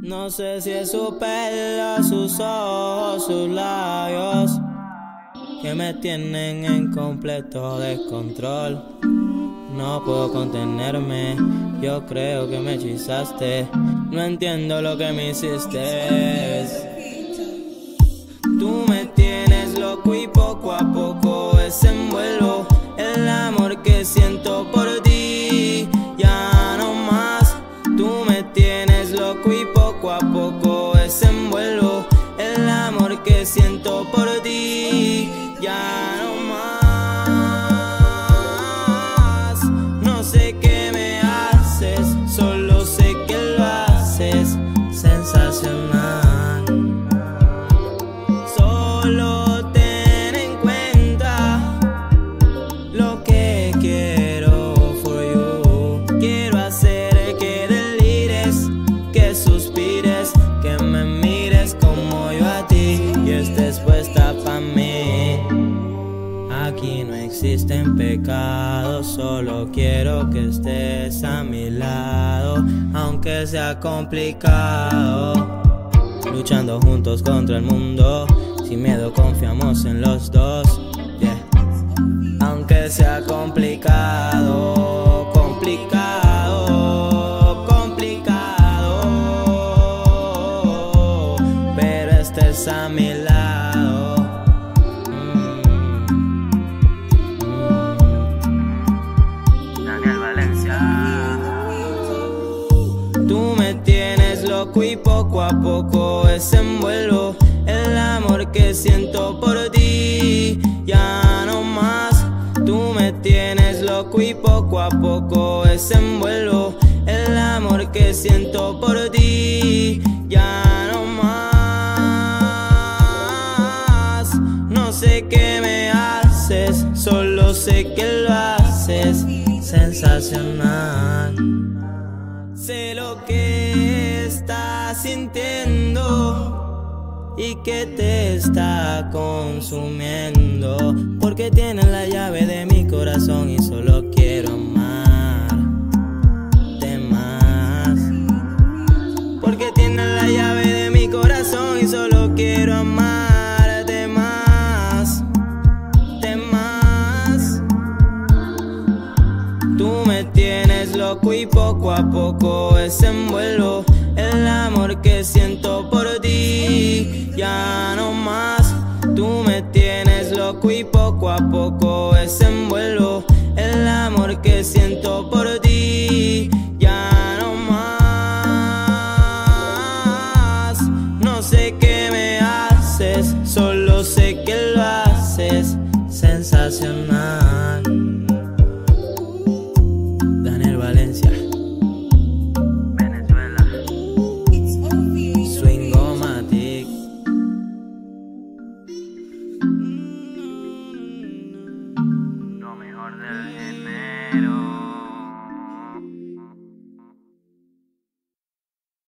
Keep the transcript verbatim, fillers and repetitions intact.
No sé si es su pelo, sus ojos, sus labios que me tienen en completo descontrol. No puedo contenerme, yo creo que me hechizaste. No entiendo lo que me hiciste. Tú me tienes loco y poco a poco desenvuelvo el amor que siento por ti. Ya no más. Tú me tienes loco y poco a poco desenvuelvo el amor que siento por ti. Ya no más. No sé qué me haces, solo sé que lo haces sensacional. Solo ten en cuenta lo que quiero for you. Quiero hacer que delires, que suspires, que me mires como yo a ti y estés puesta pa' mí. Aquí no existen pecados, solo quiero que estés a mi lado, aunque sea complicado. Luchando juntos contra el mundo, sin miedo confiamos en los dos, yeah. Aunque sea complicado, complicado, complicado, pero estés a mi lado. mm. Mm. Daniel Valencia. Tú me tienes loco y poco a poco desenvuelvo el amor que siento por ti. Ya no más. Tú me tienes loco y poco a poco desenvuelvo el amor que siento por ti. Ya no más. No sé qué me haces, solo sé que lo haces sensacional. Sé lo que estás sintiendo y que te está consumiendo, porque tienes la llave de mi corazón y solo quiero amarte más. Porque tienes la llave de mi corazón y solo quiero amarte más, de más. Tú me tienes loco y poco a poco desenvuelvo el amor que siento por ti. Ya no más. Tú me tienes loco y poco a poco desenvuelvo el amor que siento por ti. Ya no más. No sé qué me haces, solo sé que lo haces sensacional. Daniel Valencia, Venezuela. Swingomatic. Lo mejor del género.